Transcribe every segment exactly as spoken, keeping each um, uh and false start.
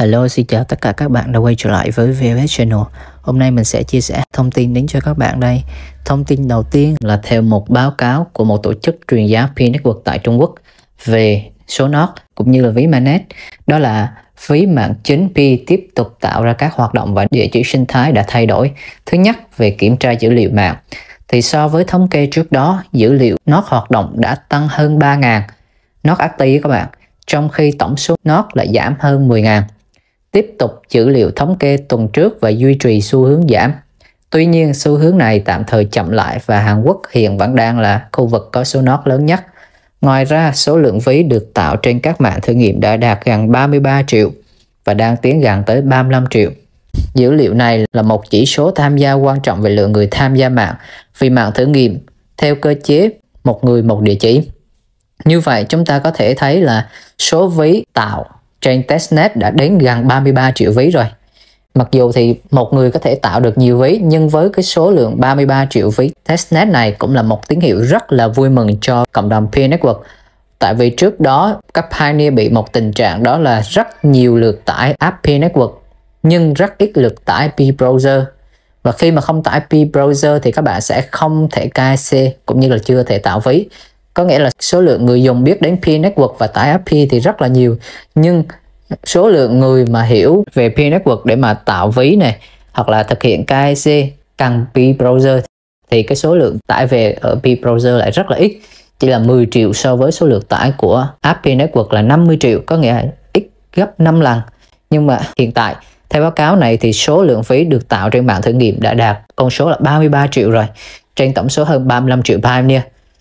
Hello, xin chào tất cả các bạn đã quay trở lại với vê ép ét Channel. Hôm nay mình sẽ chia sẻ thông tin đến cho các bạn đây. Thông tin đầu tiên là theo một báo cáo của một tổ chức truyền giá Pi Network tại Trung Quốc về số nót cũng như là ví mainnet. Đó là ví mạng chính Pi tiếp tục tạo ra các hoạt động và địa chỉ sinh thái đã thay đổi. Thứ nhất, về kiểm tra dữ liệu mạng. Thì so với thống kê trước đó, dữ liệu nót hoạt động đã tăng hơn ba nghìn nót active các bạn, trong khi tổng số nót lại giảm hơn mười nghìn. Tiếp tục dữ liệu thống kê tuần trước và duy trì xu hướng giảm. Tuy nhiên xu hướng này tạm thời chậm lại và Hàn Quốc hiện vẫn đang là khu vực có số nót lớn nhất. Ngoài ra, số lượng ví được tạo trên các mạng thử nghiệm đã đạt gần ba mươi ba triệu và đang tiến gần tới ba mươi lăm triệu. Dữ liệu này là một chỉ số tham gia quan trọng về lượng người tham gia mạng, vì mạng thử nghiệm theo cơ chế một người một địa chỉ. Như vậy chúng ta có thể thấy là số ví tạo trên testnet đã đến gần ba mươi ba triệu ví rồi. Mặc dù thì một người có thể tạo được nhiều ví, nhưng với cái số lượng ba mươi ba triệu ví testnet này cũng là một tín hiệu rất là vui mừng cho cộng đồng Pi Network. Tại vì trước đó các Pioneer bị một tình trạng đó là rất nhiều lượt tải app Pi Network nhưng rất ít lượt tải Pi Browser. Và khi mà không tải Pi Browser thì các bạn sẽ không thể ca i xê cũng như là chưa thể tạo ví. Có nghĩa là số lượng người dùng biết đến Pi Network và tải app Pi thì rất là nhiều, nhưng số lượng người mà hiểu về Pi Network để mà tạo ví này hoặc là thực hiện ca i xê cần Pi Browser thì cái số lượng tải về ở Pi Browser lại rất là ít, chỉ là mười triệu so với số lượng tải của app Pi Network là năm mươi triệu, có nghĩa là ít gấp năm lần. Nhưng mà hiện tại theo báo cáo này thì số lượng ví được tạo trên mạng thử nghiệm đã đạt con số là ba mươi ba triệu rồi, trên tổng số hơn ba mươi lăm triệu Pioneer.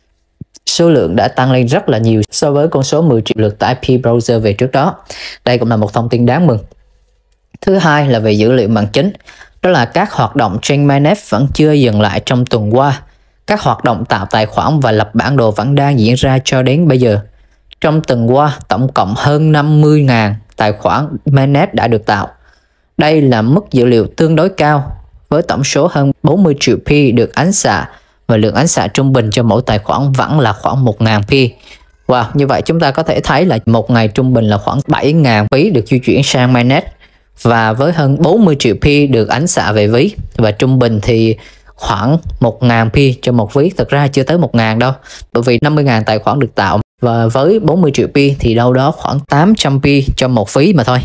Số lượng đã tăng lên rất là nhiều so với con số mười triệu lượt tải Pi Browser về trước đó. Đây cũng là một thông tin đáng mừng. Thứ hai là về dữ liệu mạng chính. Đó là các hoạt động trên mainnet vẫn chưa dừng lại trong tuần qua. Các hoạt động tạo tài khoản và lập bản đồ vẫn đang diễn ra cho đến bây giờ. Trong tuần qua, tổng cộng hơn năm mươi nghìn tài khoản mainnet đã được tạo. Đây là mức dữ liệu tương đối cao, với tổng số hơn bốn mươi triệu Pi được ánh xạ, và lượng ánh xạ trung bình cho mỗi tài khoản vẫn là khoảng một nghìn Pi. Wow, như vậy chúng ta có thể thấy là một ngày trung bình là khoảng bảy nghìn ví được di chuyển sang mainnet, và với hơn bốn mươi triệu Pi được ánh xạ về ví, và trung bình thì khoảng một nghìn Pi cho một ví. Thực ra chưa tới một nghìn đâu, bởi vì năm mươi nghìn tài khoản được tạo, và với bốn mươi triệu Pi thì đâu đó khoảng tám trăm Pi cho một ví mà thôi.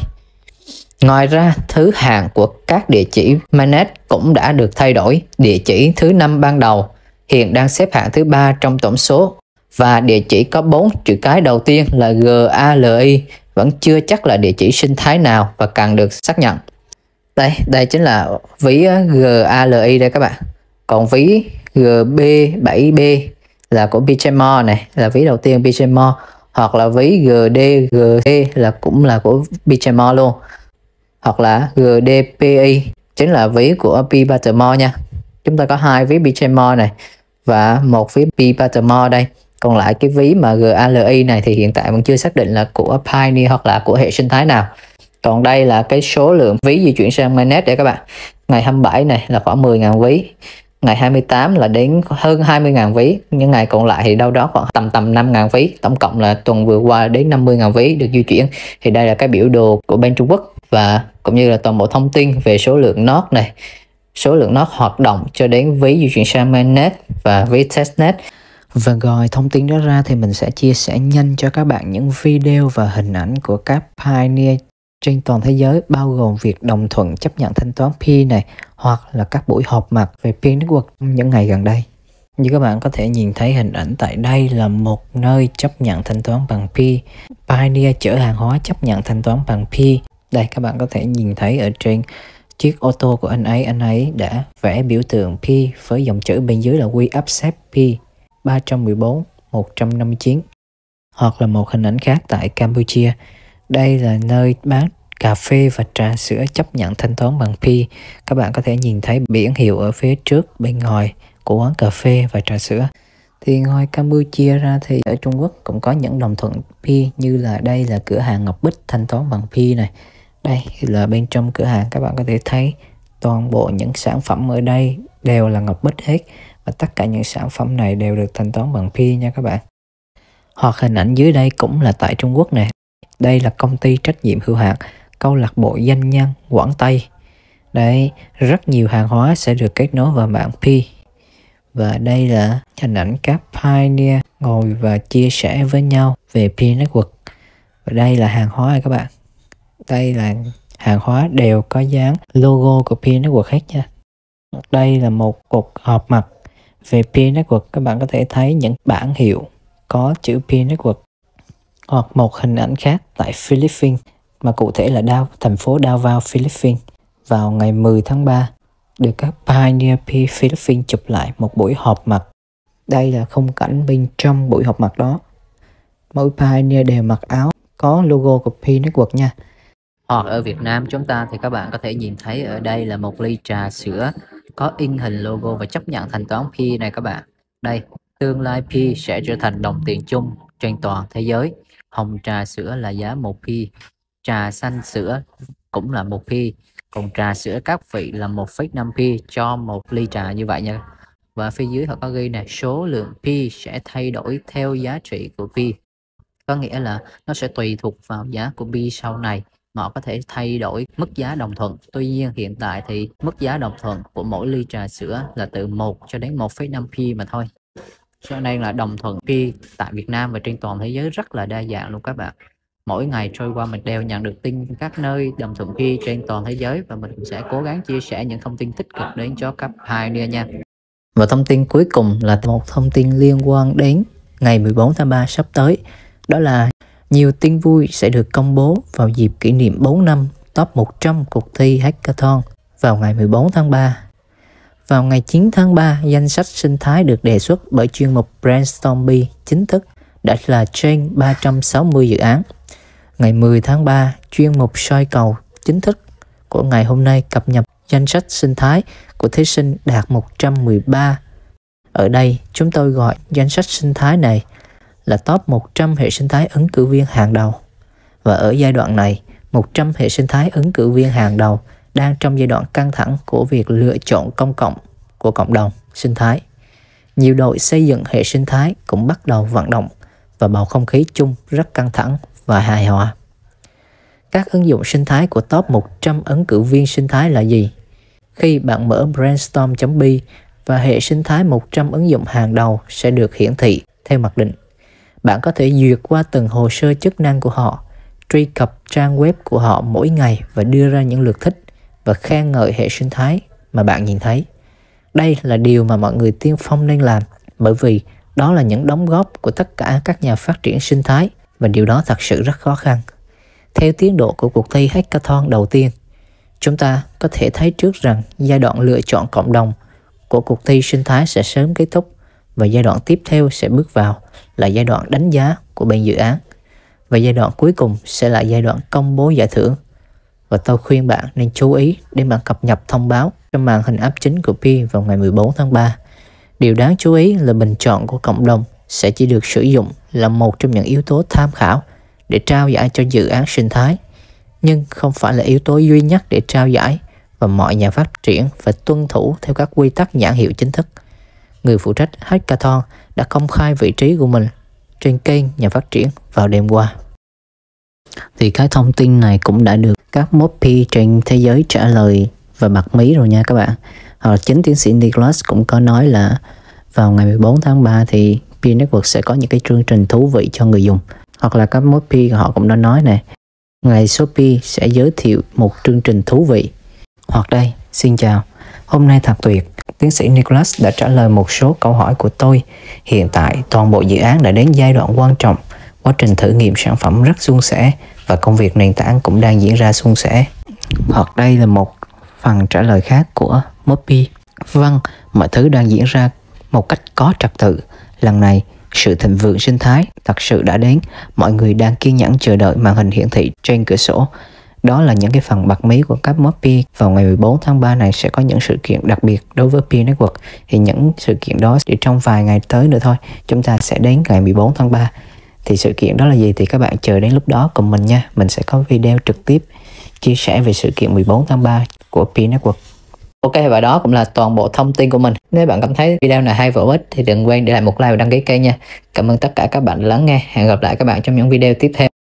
Ngoài ra, thứ hạng của các địa chỉ mainnet cũng đã được thay đổi. Địa chỉ thứ năm ban đầu hiện đang xếp hạng thứ ba trong tổng số, và địa chỉ có bốn chữ cái đầu tiên là G A L I vẫn chưa chắc là địa chỉ sinh thái nào và cần được xác nhận. Đây, đây chính là ví G A L I đây các bạn. Còn ví G B bảy B là của Bitchainmore này, là ví đầu tiên Bitchainmore, hoặc là ví G D G E là cũng là của Bitchainmore luôn. Hoặc là G D P I chính là ví của Pi Buttermore nha. Chúng ta có hai ví Bitchainmore này và một ví Pi Buttermore đây. Còn lại cái ví mà G A L I này thì hiện tại vẫn chưa xác định là của Pioneer hoặc là của hệ sinh thái nào. Còn đây là cái số lượng ví di chuyển sang mainnet để các bạn. Ngày hai mươi bảy này là khoảng mười nghìn ví. Ngày hai mươi tám là đến hơn hai mươi nghìn ví. Những ngày còn lại thì đâu đó khoảng tầm tầm năm nghìn ví. Tổng cộng là tuần vừa qua đến năm mươi nghìn ví được di chuyển. Thì đây là cái biểu đồ của bên Trung Quốc, và cũng như là toàn bộ thông tin về số lượng nót này, số lượng nót hoạt động cho đến ví di chuyển sang mainnet và ví testnet. Và ngoài thông tin đó ra thì mình sẽ chia sẻ nhanh cho các bạn những video và hình ảnh của các Pioneer trên toàn thế giới, bao gồm việc đồng thuận chấp nhận thanh toán Pi này, hoặc là các buổi họp mặt về Pi Network những ngày gần đây. Như các bạn có thể nhìn thấy hình ảnh tại đây là một nơi chấp nhận thanh toán bằng Pi. Pioneer chở hàng hóa chấp nhận thanh toán bằng Pi. Đây các bạn có thể nhìn thấy ở trên chiếc ô tô của anh ấy, anh ấy đã vẽ biểu tượng Pi với dòng chữ bên dưới là We Accept Pi ba một bốn một năm chín. Hoặc là một hình ảnh khác tại Campuchia. Đây là nơi bán cà phê và trà sữa chấp nhận thanh toán bằng Pi. Các bạn có thể nhìn thấy biển hiệu ở phía trước bên ngoài của quán cà phê và trà sữa. Thì ngoài Campuchia ra thì ở Trung Quốc cũng có những đồng thuận Pi, như là đây là cửa hàng Ngọc Bích thanh toán bằng Pi này. Đây là bên trong cửa hàng, các bạn có thể thấy toàn bộ những sản phẩm ở đây đều là Ngọc Bích hết, và tất cả những sản phẩm này đều được thanh toán bằng Pi nha các bạn. Hoặc hình ảnh dưới đây cũng là tại Trung Quốc nè. Đây là công ty trách nhiệm hữu hạn câu lạc bộ doanh nhân Quảng Tây. Đấy, rất nhiều hàng hóa sẽ được kết nối vào mạng Pi. Và đây là hình ảnh các pioneer ngồi và chia sẻ với nhau về Pi Network. Và đây là hàng hóa này các bạn. Đây là hàng hóa đều có dán logo của Pi Network hết nha. Đây là một cột hộp mặt về Pi Network. Các bạn có thể thấy những bảng hiệu có chữ Pi Network. Hoặc một hình ảnh khác tại Philippines, mà cụ thể là Đao, thành phố Davao, Philippines. Vào ngày mười tháng ba, được các Pioneer Pi Philippines chụp lại một buổi họp mặt. Đây là khung cảnh bên trong buổi họp mặt đó. Mỗi Pioneer đều mặc áo có logo của Pi Network nha. Hoặc ở Việt Nam chúng ta thì các bạn có thể nhìn thấy ở đây là một ly trà sữa có in hình logo và chấp nhận thanh toán Pi này các bạn. Đây, tương lai Pi sẽ trở thành đồng tiền chung trên toàn thế giới. Hồng trà sữa là giá một Pi, trà xanh sữa cũng là một Pi, còn trà sữa các vị là một phẩy năm Pi cho một ly trà như vậy nha. Và phía dưới họ có ghi này, số lượng Pi sẽ thay đổi theo giá trị của Pi. Có nghĩa là nó sẽ tùy thuộc vào giá của Pi sau này mà họ có thể thay đổi mức giá đồng thuận. Tuy nhiên hiện tại thì mức giá đồng thuận của mỗi ly trà sữa là từ một cho đến một phẩy năm Pi mà thôi. Cho nên là đồng thuận Pi tại Việt Nam và trên toàn thế giới rất là đa dạng luôn các bạn. Mỗi ngày trôi qua mình đều nhận được tin các nơi đồng thuận Pi trên toàn thế giới, và mình sẽ cố gắng chia sẻ những thông tin tích cực đến cho các pioneer nha. Và thông tin cuối cùng là một thông tin liên quan đến ngày mười bốn tháng ba sắp tới. Đó là nhiều tin vui sẽ được công bố vào dịp kỷ niệm bốn năm top một trăm cuộc thi Hackathon vào ngày mười bốn tháng ba. Vào ngày chín tháng ba, danh sách sinh thái được đề xuất bởi chuyên mục Brainstorm Pi chính thức đã là trên ba trăm sáu mươi dự án. Ngày mười tháng ba, chuyên mục soi cầu chính thức của ngày hôm nay cập nhật danh sách sinh thái của thí sinh đạt một trăm mười ba. Ở đây, chúng tôi gọi danh sách sinh thái này là top một trăm hệ sinh thái ứng cử viên hàng đầu. Và ở giai đoạn này, một trăm hệ sinh thái ứng cử viên hàng đầu đang trong giai đoạn căng thẳng của việc lựa chọn công cộng của cộng đồng sinh thái. Nhiều đội xây dựng hệ sinh thái cũng bắt đầu vận động và bầu không khí chung rất căng thẳng và hài hòa. Các ứng dụng sinh thái của top một trăm ứng cử viên sinh thái là gì? Khi bạn mở brainstorm chấm pi và hệ sinh thái một trăm ứng dụng hàng đầu sẽ được hiển thị theo mặc định. Bạn có thể duyệt qua từng hồ sơ chức năng của họ, truy cập trang web của họ mỗi ngày và đưa ra những lượt thích và khen ngợi hệ sinh thái mà bạn nhìn thấy. Đây là điều mà mọi người tiên phong nên làm, bởi vì đó là những đóng góp của tất cả các nhà phát triển sinh thái và điều đó thật sự rất khó khăn. Theo tiến độ của cuộc thi Hackathon đầu tiên, chúng ta có thể thấy trước rằng giai đoạn lựa chọn cộng đồng của cuộc thi sinh thái sẽ sớm kết thúc và giai đoạn tiếp theo sẽ bước vào là giai đoạn đánh giá của bên dự án. Và giai đoạn cuối cùng sẽ là giai đoạn công bố giải thưởng. Và tôi khuyên bạn nên chú ý để bạn cập nhật thông báo trong màn hình app chính của Pi vào ngày mười bốn tháng ba. Điều đáng chú ý là bình chọn của cộng đồng sẽ chỉ được sử dụng là một trong những yếu tố tham khảo để trao giải cho dự án sinh thái, nhưng không phải là yếu tố duy nhất để trao giải, và mọi nhà phát triển phải tuân thủ theo các quy tắc nhãn hiệu chính thức. Người phụ trách Hackathon đã công khai vị trí của mình trên kênh nhà phát triển vào đêm qua. Thì cái thông tin này cũng đã được các mob Pi trên thế giới trả lời và bật mí rồi nha các bạn. Hoặc chính tiến sĩ Nicholas cũng có nói là vào ngày mười bốn tháng ba thì Pi Network sẽ có những cái chương trình thú vị cho người dùng. Hoặc là các mob Pi họ cũng đã nói này, ngày số Pi sẽ giới thiệu một chương trình thú vị. Hoặc đây, xin chào, hôm nay thật tuyệt, tiến sĩ Nicholas đã trả lời một số câu hỏi của tôi. Hiện tại toàn bộ dự án đã đến giai đoạn quan trọng, quá trình thử nghiệm sản phẩm rất suôn sẻ và công việc nền tảng cũng đang diễn ra suôn sẻ. Hoặc đây là một phần trả lời khác của mob Pi. Vâng, mọi thứ đang diễn ra một cách có trật tự. Lần này, sự thịnh vượng sinh thái thật sự đã đến. Mọi người đang kiên nhẫn chờ đợi màn hình hiển thị trên cửa sổ. Đó là những cái phần bật mí của các mob Pi. Vào ngày mười bốn tháng ba này sẽ có những sự kiện đặc biệt đối với Pi Network. Thì những sự kiện đó chỉ trong vài ngày tới nữa thôi. Chúng ta sẽ đến ngày mười bốn tháng ba. Thì sự kiện đó là gì thì các bạn chờ đến lúc đó cùng mình nha. Mình sẽ có video trực tiếp chia sẻ về sự kiện mười bốn tháng ba của Pi Network. Ok, và đó cũng là toàn bộ thông tin của mình. Nếu bạn cảm thấy video này hay và hữu ích thì đừng quên để lại một like và đăng ký kênh nha. Cảm ơn tất cả các bạn đã lắng nghe. Hẹn gặp lại các bạn trong những video tiếp theo.